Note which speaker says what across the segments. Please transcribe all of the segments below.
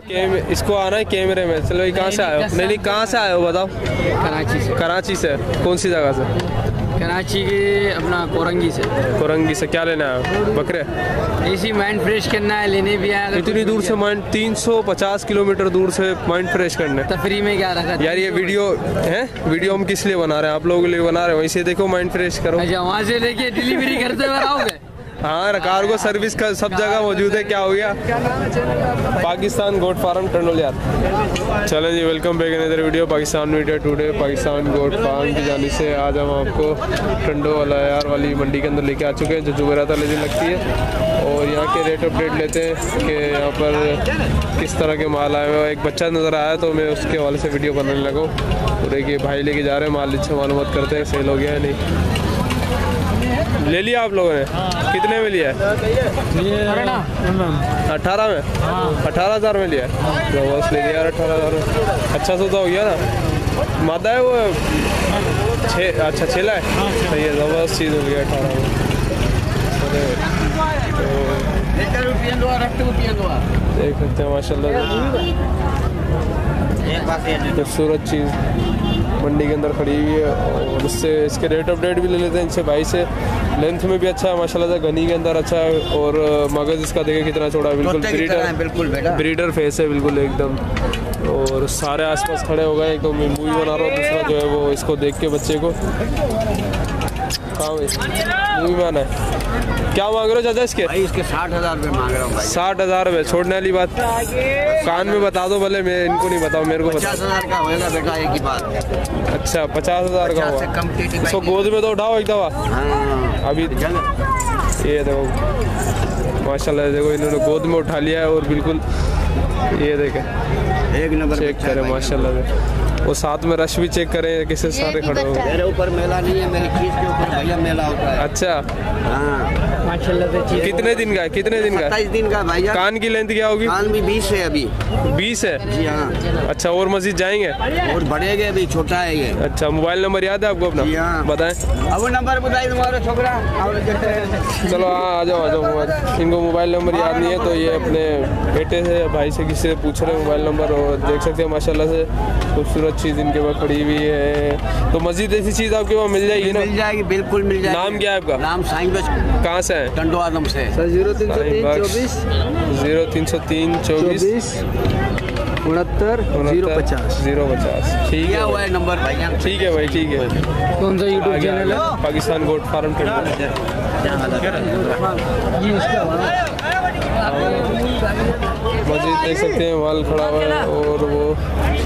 Speaker 1: इसको आना है कैमरे में। चलो, ये कहाँ से आए हो? नहीं, कहाँ से आए हो बताओ?
Speaker 2: कराची से।
Speaker 1: कराची से? कौन सी जगह से?
Speaker 2: कराची के अपना कोरंगी से।
Speaker 1: कोरंगी से क्या लेना है? बकरे?
Speaker 2: इसी माइंड फ्रेश करना है, लेने भी आया।
Speaker 1: इतनी दूर से माइंड, 350 किलोमीटर दूर से माइंड फ्रेश करने?
Speaker 2: तफरी में क्या रखा
Speaker 1: यार, ये वीडियो है, वीडियो हम किस लिए बना रहे हैं? आप लोगों के लिए बना रहे हैं। वहीं से देखो, माइंड फ्रेश करो।
Speaker 2: अच्छा, वहाँ से लेके डिलीवरी करते हुए आओगे?
Speaker 1: हाँ, कार्गो सर्विस का सब जगह मौजूद है। क्या हो गया? पाकिस्तान गोट फार्म टंडोल यार। चलो जी, welcome back in other video Pakistan media today. Pakistan goat farm की जानी से आज हम आपको टंडो वाला यार वाली मंडी के अंदर लेके आ चुके हैं, जो जुमेरात वाले दिन लगती है। और यहाँ के रेट अपडेट लेते हैं कि यहाँ पर किस तरह के माल आए हुए। एक बच्चा नज़र आया तो मैं उसके हवाले से वीडियो बनाने लगा। तो देखिए, भाई लेके जा रहे हैं माल, अच्छे मालूमात करते हैं सेल हो गया है नहीं। ले लिया आप लोगों ने? कितने में लिया है? 18 में? 18,000 में लिया है? तो बस ले लिया 18,000 में। अच्छा सौदा हो गया ना? मादा है वो 6? अच्छा, छेला है। सही है, ज़बरदस्त चीज़ हो गया 18 में। देख सकते हैं माशाल्लाह, खूबसूरत चीज़ मंडी के अंदर खड़ी हुई है। और उससे इसके रेट अपडेट भी ले लेते हैं इनसे भाई से। लेंथ में भी अच्छा है माशाल्लाह से, गनी के अंदर अच्छा है। और मगज इसका देखे कितना छोड़ा है, बिल्कुल ब्रीडर फेस है बिल्कुल एकदम। और सारे आसपास खड़े हो गए। एक तो मैं मूवी बना रहा हूँ, दूसरा जो है वो इसको देख के बच्चे को कहाँ मूवी में आना है। क्या मांग रहे हो चाचा इसके?
Speaker 3: भाई इसके 60,000 रुपये मांग रहा हूँ भाई।
Speaker 1: 60,000 रुपये? छोड़ने वाली बात कान में बता दो भले, मैं इनको नहीं बताऊँ, मेरे को
Speaker 3: 50,000 का होगा बेटा, एक ही बात।
Speaker 1: अच्छा, 50,000 का हुआ। इसको गोद में तो उठाओ एक दवा। अभी ये देखो माशाल्लाह, देखो इन्होंने गोद में उठा लिया है और बिल्कुल ये देखें,
Speaker 3: एक नंबर
Speaker 1: चेक करें माशाल्लाह से। वो साथ में रश भी चेक करें, किससे सारे खड़े हो।
Speaker 3: मेरे ऊपर मेला नहीं है, मेरी चीज के ऊपर भैया मेला होता है।
Speaker 1: अच्छा,
Speaker 3: हाँ
Speaker 2: माशाल्लाह से।
Speaker 1: कितने दिन का है? कितने दिन का?
Speaker 3: 27 दिन का भैया।
Speaker 1: कान की लेंथ क्या होगी?
Speaker 3: कान भी 20 है अभी।
Speaker 1: 20 है?
Speaker 3: जी हाँ।
Speaker 1: अच्छा, और मस्जिद जाएंगे?
Speaker 3: और बढ़ेगा अभी, छोटा है ये।
Speaker 1: अच्छा, मोबाइल नंबर याद है आपको अपना?
Speaker 3: हाँ।
Speaker 1: बताएं।
Speaker 3: अब नंबर बताइए तुम्हारा छोकरा।
Speaker 1: चलो हाँ, आ जाओ। इनको मोबाइल नंबर याद नहीं है तो ये अपने बेटे से, भाई से, किसी से पूछ रहे हैं मोबाइल नंबर। और देख सकते हैं माशाल्लाह से खूबसूरत चीज़ इनके पास खड़ी हुई है। तो मस्जिद ऐसी चीज़ आपके पास मिल जाएगी ना?
Speaker 3: मिल जाएगी, बिल्कुल मिल जाएगी।
Speaker 1: नाम क्या है आपका?
Speaker 3: नाम साईं बख्श।
Speaker 1: कहाँ से है?
Speaker 3: टंडो आदम से।
Speaker 2: 0303
Speaker 1: 24
Speaker 2: 69 050।
Speaker 1: ठीक है,
Speaker 3: हुआ है नंबर भाई।
Speaker 1: ठीक है भाई, ठीक है।
Speaker 2: कौन सा यूट्यूब चैनल है?
Speaker 1: Pakistan goat farm Tando. मस्जिद देख सकते हैं, माल खड़ा हुआ है। और वो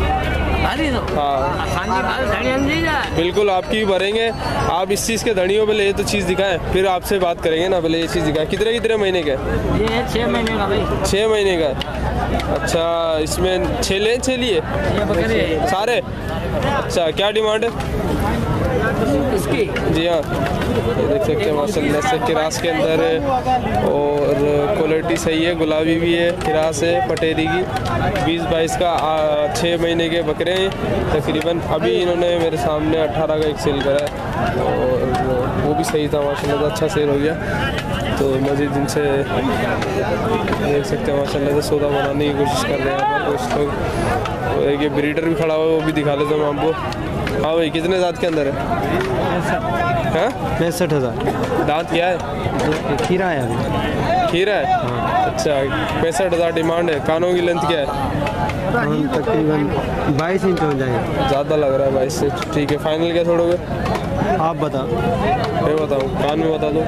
Speaker 1: हाँ बिल्कुल आपकी भरेंगे। आप इस चीज़ के धड़ियों पे ले तो चीज़ दिखाएं, फिर आपसे बात करेंगे ना। पहले ये चीज़ दिखाएं। कितने महीने का?
Speaker 2: ये 6 महीने का भाई।
Speaker 1: 6 महीने का? अच्छा, इसमें 6 लिए सारे? अच्छा, क्या डिमांड है
Speaker 2: इसकी?
Speaker 1: जी हाँ, ये देख सकते हैं माशाल्लाह से किरास के अंदर है। और क्वालिटी सही है, गुलाबी भी है, किरास है पटेरी की। 20-22 का 6 महीने के बकरे हैं तकरीबन। अभी इन्होंने मेरे सामने 18 का एक सेल करा है और वो भी सही था माशाल्लाह से, अच्छा सेल हो गया। तो मज़ीद इनसे देख सकते हैं माशाल्लाह से सौदा बनाने की कोशिश कर रहे हैं कुछ लोग। और एक ये ब्रीडर भी खड़ा हुआ है, वो भी दिखा लेता हूँ आपको। हाँ भाई, कितने दांत के अंदर है? हाँ,
Speaker 2: 65,000।
Speaker 1: दांत क्या है?
Speaker 2: खीरा है अभी।
Speaker 1: खीरा है? हाँ। अच्छा, 65,000 डिमांड है। कानों की लेंथ क्या है?
Speaker 2: तकरीबन 22 इंच हो जाएगा।
Speaker 1: ज़्यादा लग रहा है 22 से। ठीक है, फाइनल क्या छोड़ोगे?
Speaker 2: आप बताओ।
Speaker 1: मैं बताऊँ? कान में बता दो।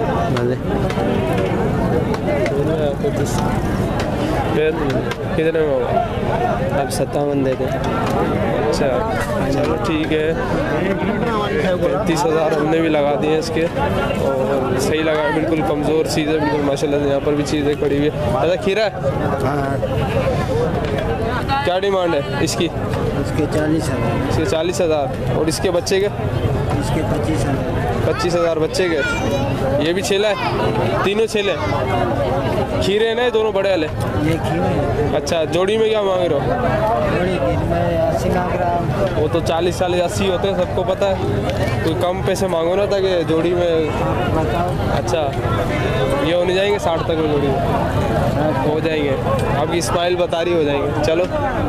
Speaker 1: कितने में होगा?
Speaker 2: अब 57 दे दें।
Speaker 1: अच्छा, चलो ठीक है। 35,000 हमने भी लगा दिए इसके। और सही लगा, बिल्कुल कमज़ोर चीज़ है बिल्कुल माशाल्लाह से। यहाँ पर भी चीज़ें खड़ी हुई है। अच्छा, खीरा है? क्या डिमांड है इसकी?
Speaker 2: इसके 40,000।
Speaker 1: इसके 40,000। और इसके बच्चे के?
Speaker 2: इसके 25,000।
Speaker 1: 25,000 बच्चे के। ये भी छेला है? तीनों छेले? खीरे हैं ना ये दोनों बड़े वाले?
Speaker 2: ये खीरे।
Speaker 1: अच्छा, जोड़ी में क्या मांग रहे हो?
Speaker 2: जोड़ी में 80 मांग रहा हूँ।
Speaker 1: वो तो 40 80 होते हैं, सबको पता है। कोई कम पैसे मांगो ना ताकि जोड़ी में। अच्छा, ये होने जाएंगे 60 तक में जोड़ी हो जाएंगे। आपकी स्माइल बता रही हो जाएंगे। चलो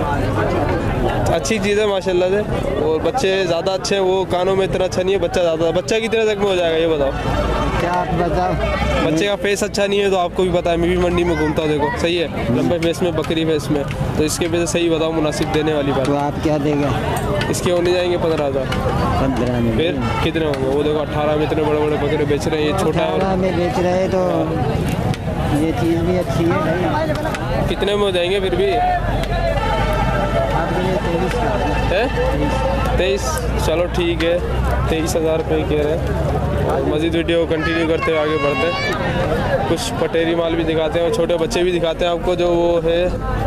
Speaker 1: अच्छी चीज़ है माशाल्लाह से। और बच्चे ज़्यादा अच्छे हैं, वो कानों में इतना अच्छा नहीं है, बच्चा ज़्यादा। बच्चा कितने तक में हो जाएगा ये बताओ?
Speaker 2: क्या आप बताओ?
Speaker 1: बच्चे का फेस अच्छा नहीं है तो आपको भी पता है, मैं भी मंडी में घूमता हूँ, देखो सही है, लंबे फेस में, बकरी फेस में, तो इसके वजह से सही बताओ, मुनासिब देने वाली बात।
Speaker 2: तो आप क्या देगा?
Speaker 1: इसके होने जाएंगे 15,000।
Speaker 2: 15 में।
Speaker 1: फिर कितने होंगे? वो देखो 18 में इतने बड़े बड़े बकरे बेच रहे हैं, ये छोटा है।
Speaker 2: 18 में बेच रहे तो ये चीज़ भी अच्छी है भाई।
Speaker 1: कितने में हो जाएंगे फिर भी?
Speaker 2: आपके लिए 23
Speaker 1: है 23। चलो ठीक है, 23,000 रुपये कह रहे हैं। और मज़ीद वीडियो कंटिन्यू करते हुए आगे बढ़ते हैं। कुछ पटेरी माल भी दिखाते हैं और छोटे बच्चे भी दिखाते हैं आपको, जो वो है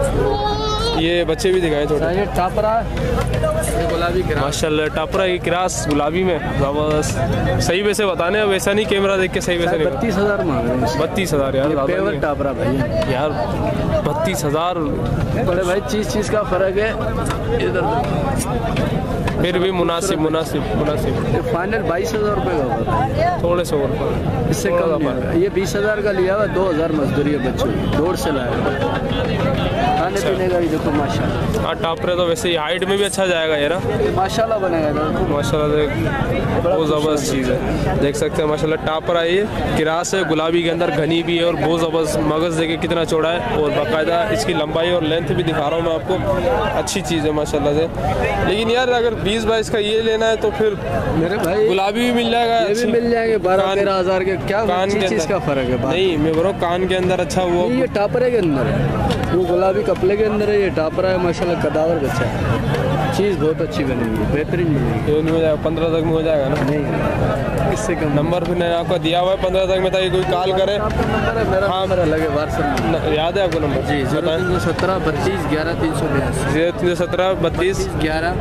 Speaker 1: ये बच्चे भी दिखाएं छोटे।
Speaker 3: टापरा गुलाबी
Speaker 1: माशाल्लाह टापरा की क्रास गुलाबी में ज़बरदस्त। सही वैसे बताने, वैसा नहीं कैमरा देख के सही वैसे नहीं।
Speaker 3: 32,000 मांग रहे हैं।
Speaker 1: 32,000 यार, ज़्यादा नहीं है।
Speaker 3: टापरा भाई
Speaker 1: यार 32,000
Speaker 3: बड़े भाई, चीज़ का फर्क है इधर।
Speaker 1: फिर भी मुनासिब
Speaker 3: फाइनल 22,000 रुपये का होगा,
Speaker 1: थोड़े से और
Speaker 3: इससे कम नहीं होगा। ये 20,000 का लिया हुआ, 2,000 मजदूरी है बच्चों की, 1.5 से लाया। खाने पीने का भी देखो माशाल्लाह।
Speaker 1: हाँ टापरे तो वैसे ही हाइट में भी अच्छा जाएगा यार,
Speaker 3: माशाल्लाह बनेगा
Speaker 1: माशाल्लाह। बहुत ज़बरदस्त चीज़ है, देख सकते हैं माशाल्लाह। टापरा ये किरास है, गुलाबी के अंदर घनी भी है और बहुत ज़बरदस्त। मगज़ देखिए कितना चौड़ा है और बाकायदा इसकी लंबाई और लेंथ भी दिखा रहा हूँ मैं आपको, अच्छी चीज़ है माशाल्लाह से। लेकिन यार अगर 20-22 का ये लेना है तो फिर
Speaker 3: मेरे भाई
Speaker 1: गुलाबी भी मिल जाएगा,
Speaker 3: ये भी मिल जाएंगे 12-13 हज़ार के। क्या
Speaker 1: कान के
Speaker 3: चीज़ का फर्क है?
Speaker 1: नहीं मैं बोल रहा हूँ कान के अंदर अच्छा वो
Speaker 3: ये टापरे के अंदर है, वो गुलाबी कपड़े के अंदर है, ये टापरा है माशाल्लाह, कदावर बच्चा है। चीज़ बहुत अच्छी बनेगी, बेहतरीन मिलेगी।
Speaker 1: ये नहीं हो जाएगा, 15 तक में हो जाएगा ना?
Speaker 3: नहीं इससे कम।
Speaker 1: नंबर फिर मैंने आपको दिया हुआ है 15 तक में, ताकि कोई कॉल करे।
Speaker 3: नंबर है मेरा, नंबर अलग है व्हाट्सएप।
Speaker 1: याद है आपको नंबर?
Speaker 3: जी 0317 32 11 382।
Speaker 1: 0317 32
Speaker 3: 11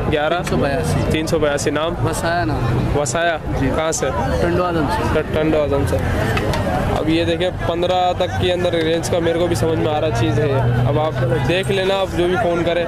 Speaker 1: 382। नाम?
Speaker 3: वसाया नाम।
Speaker 1: वसाया कहाँ से?
Speaker 3: टंडो आदम से।
Speaker 1: टंडो आदम से। अब ये देखें 15 तक के अंदर रेंज का मेरे को भी समझ में आ रहा चीज़ है। अब आप देख लेना, आप जो भी फ़ोन करें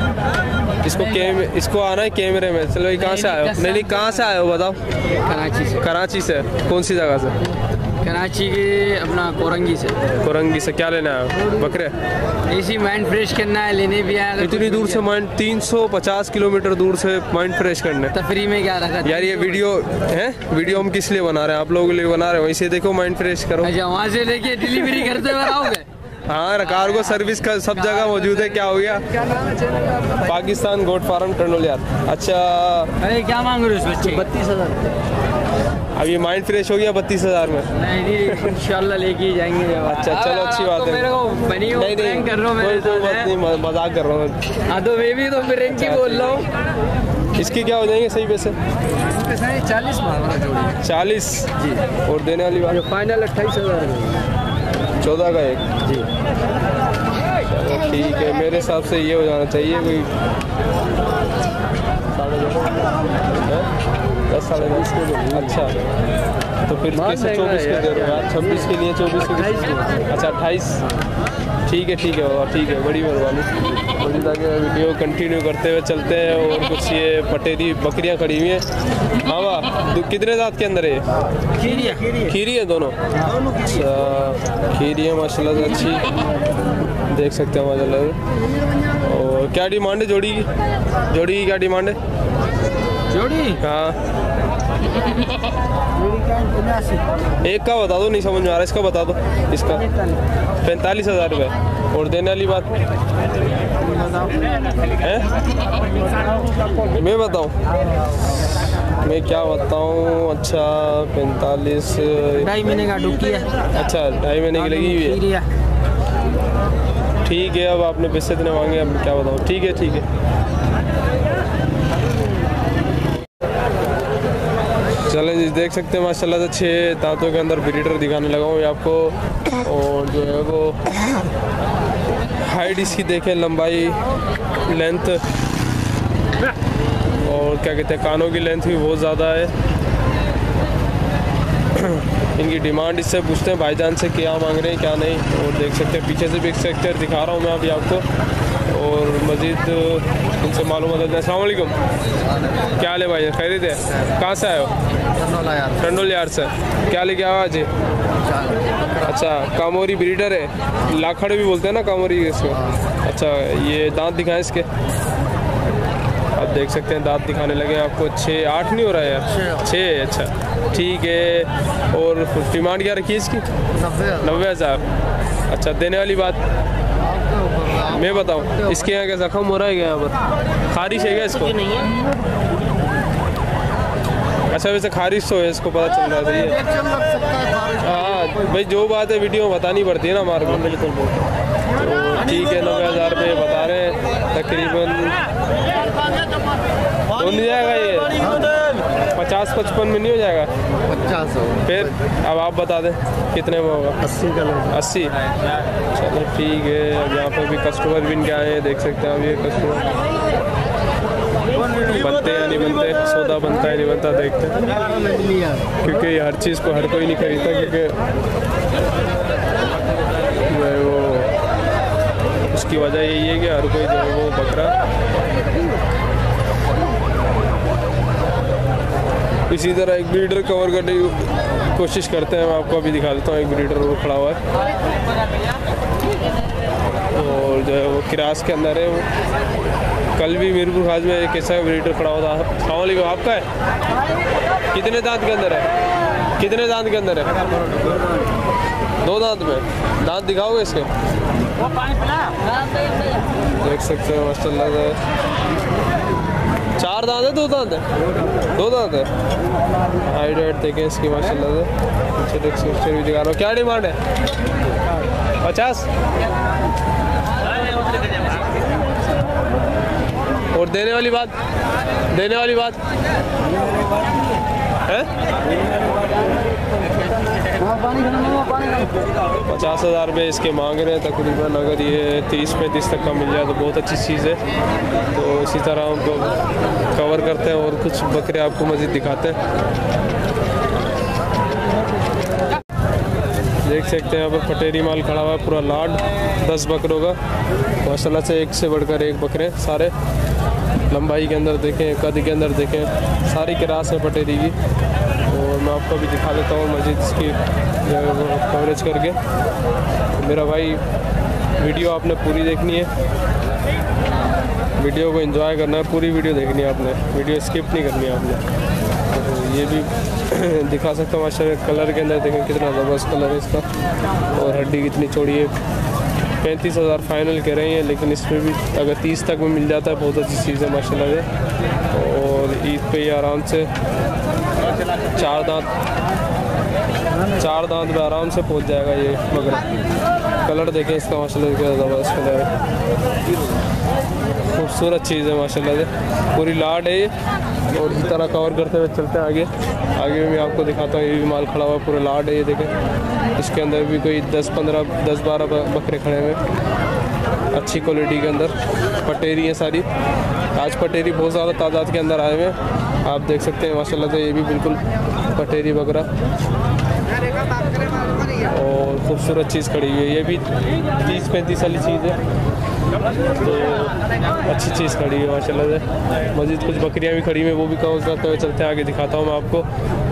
Speaker 1: इसको आना है कैमरे में। चलो ये कहाँ से आए हो? नहीं कहाँ से आए हो बताओ?
Speaker 3: कराची से।
Speaker 1: कराची से? कौन सी जगह से?
Speaker 3: कराची के अपना कोरंगी से।
Speaker 1: कोरंगी से क्या लेना है? बकरे?
Speaker 3: इसी माइंड फ्रेश करना है, लेने भी आया।
Speaker 1: इतनी दूर से माइंड, 350 किलोमीटर दूर से माइंड फ्रेश करने।
Speaker 3: तफरी में क्या रखा
Speaker 1: यार ये वीडियो है, वीडियो हम किस लिए बना रहे हैं? आप लोगों के लिए बना रहे हैं, वहीं से देखो माइंड फ्रेश करो।
Speaker 3: अच्छा वहाँ से लेके डिलीवरी करते हुए आओगे?
Speaker 1: हाँ कार्गो सर्विस का सब जगह मौजूद है। क्या हो गया? पाकिस्तान गोट फार्म टंडोल यार। अच्छा
Speaker 3: अरे क्या मांग रहे हो उस बच्चे? 32,000।
Speaker 1: अब ये माइंड फ्रेश हो गया 32,000 में?
Speaker 3: नहीं इंशाल्लाह लेके ही जाएंगे।
Speaker 1: अच्छा चलो अच्छी बात है।
Speaker 3: मेरे को बनी हो प्रैंक कर रहा हूँ,
Speaker 1: कोई बात नहीं, मजाक कर रहा हूँ।
Speaker 3: हाँ तो मैं भी तो प्रैंक ही बोल रहा हूँ।
Speaker 1: इसकी क्या हो जाएंगे सही पैसे?
Speaker 3: 40 मांग रहा है।
Speaker 1: 40
Speaker 3: जी।
Speaker 1: और देने वाली बात?
Speaker 3: फाइनल 28,000
Speaker 1: 14 का एक
Speaker 3: जी।
Speaker 1: चलो ठीक है, मेरे हिसाब से ये हो जाना चाहिए कोई 10-10 के। अच्छा तो फिर कैसे 24 के दे रहे हो यार? 26 के लिए 24 के? अच्छा 28। ठीक है बाबा, ठीक है, बड़ी मेहरबानी। मुझे ताकि वीडियो कंटिन्यू करते हुए चलते हैं। और कुछ ये पटेरी बकरियां खड़ी हुई हैं। हाँ वाह, कितने दांत के अंदर है? खीरी है दोनों। अच्छा खीरी है माशाल्लाह से अच्छी, देख सकते हैं माशाल्लाह। और क्या डिमांड है जोड़ी की क्या डिमांड है?
Speaker 3: जोड़ी?
Speaker 1: हाँ एक का बता दो, नहीं समझ में आ रहा, इसका बता दो। इसका 45,000 रुपये। और देने वाली बात है? मैं बताऊँ? मैं क्या बताऊँ? अच्छा 45
Speaker 3: 2.5 महीने का डुकी है।
Speaker 1: अच्छा 2.5 महीने की लगी हुई है। ठीक है, अब आपने पैसे इतने मांगे, अब क्या बताऊँ। ठीक है चलें जी, देख सकते हैं माशाल्लाह से 6 दांतों के अंदर ब्रीडर दिखाने लगा हूँ आपको। और जो है वो हाइट इसकी देखें, लंबाई, लेंथ और क्या कहते हैं कानों की लेंथ भी बहुत ज़्यादा है। इनकी डिमांड इससे पूछते हैं भाईजान से क्या मांग रहे हैं क्या नहीं। और देख सकते हैं पीछे से भी एक सेक्टर दिखा रहा हूँ मैं अभी आपको। और मज़ीद उनसे मालूम होता है। अस्सलाम वालेकुम, क्या हाल है भाई? खैरियत है? कहाँ से आए हो? टंडोल यार से। क्या लेके आए आज? अच्छा कामोरी ब्रीडर है, लाखड़ भी बोलते हैं ना कामोरी इसको। अच्छा ये दांत दिखाएं इसके, आप देख सकते हैं दांत दिखाने लगे आपको। 6 8 नहीं हो रहा है यार, 6। अच्छा ठीक है। और डिमांड क्या रखी है इसकी? 90,000। अच्छा देने वाली बात मैं बताऊं, इसके यहाँ क्या जख्म हो रहा है क्या? यहाँ पर खारिश है क्या इसको? अच्छा वैसे खारिश तो है, इसको पता चल रहा है। हाँ भाई जो बात है वीडियो में बतानी पड़ती है ना हमारे को। बिल्कुल तो ठीक है, 90,000 रुपये बता रहे हैं तकरीबन। तो नहीं जाएगा ये 50-55 में नहीं हो जाएगा?
Speaker 2: 50
Speaker 1: फिर अब आप बता दें कितने में होगा?
Speaker 2: 80 का
Speaker 1: 80। चलो ठीक है। अब यहाँ पर भी कस्टमर भी इनके आए हैं, देख सकते हैं आप। ये कस्टमर बनते हैं या नहीं बनते, सौदा बनता है नहीं बनता देखते हैं, क्योंकि हर चीज़ को हर कोई नहीं खरीदता, क्योंकि वो उसकी वजह यही है कि हर कोई जो है वो बकरा। इसी तरह एक ब्रीडर कवर करने की कोशिश करते हैं। मैं आपको अभी दिखा देता हूँ, एक ब्रीडर वो खड़ा हुआ है और जो है वो किरास के अंदर है। वो कल भी मीरपुर खास में एक ऐसा ब्रीडर खड़ा हुआ था। अस्सलाम वालेकुम, आपका है? कितने दांत के अंदर है? कितने दांत के अंदर है? 2 दांत में। दांत दिखाओगे इसके? देख सकते हैं माशाल्लाह से 4 दांत है, 2 दांत है? 2 दांत है। हाइट वाइट देखें इसकी माशाल्लाह से। पीछे देख सकते भी दिखा रहा हूँ। क्या डिमांड है? 50। और देने वाली बात? देने वाली बात है? 50,000 रुपये इसके मांग रहे हैं तकरीबन। अगर ये 30-35 तक का मिल जाए तो बहुत अच्छी चीज़ है। तो इसी तरह उनको कवर करते हैं और कुछ बकरे आपको मज़ीद दिखाते हैं। देख सकते हैं यहाँ पर पटेरी माल खड़ा हुआ है, पूरा लाड 10 बकरों का माशाल्लाह से। एक से बढ़कर एक बकरे सारे, लंबाई के अंदर देखें, कद के अंदर देखें, सारी किरास है पटेरी की। और मैं आपको भी दिखा देता हूँ मस्जिद इसकी कवरेज करके। मेरा भाई वीडियो आपने पूरी देखनी है, वीडियो को एंजॉय करना है, पूरी वीडियो देखनी है आपने, वीडियो स्किप नहीं करनी है आपने। तो ये भी दिखा सकता हूँ माशाल्लाह। कलर के अंदर देखें कितना ज़बरदस्त कलर है इसका, और हड्डी कितनी चौड़ी है। 35,000 फाइनल कह रहे हैं, लेकिन इसमें भी अगर 30 तक में मिल जाता है बहुत अच्छी चीज़ है माशाल्लाह से। और ईद पे ही आराम से 4 दांत में आराम से पहुंच जाएगा ये बकरा। कलर देखें इसका माशाल्लाह क्या ज़बरदस्त कलर है, खूबसूरत चीज़ है माशाल्लाह से। पूरी लाड है ये। और इसी तरह कवर करते हुए चलते हैं आगे। आगे भी मैं आपको दिखाता हूँ, ये भी माल खड़ा हुआ पूरा लाड है ये देखें। इसके अंदर भी कोई 10-12 बकरे खड़े हुए अच्छी क्वालिटी के अंदर। पटेरी है सारी, आज पटेरी बहुत ज़्यादा तादाद के अंदर आए हुए हैं, आप देख सकते हैं माशाल्लाह से। ये भी बिल्कुल पटेरी बकरा और खूबसूरत चीज़ खड़ी हुई है। ये भी 30-35 वाली चीज़ है, तो अच्छी चीज़ खड़ी है माशाल्लाह से। मज़ीद कुछ बकरियां भी खड़ी हुई हैं, वो भी कवर करते हुए चलते हैं आगे, दिखाता हूँ मैं आपको।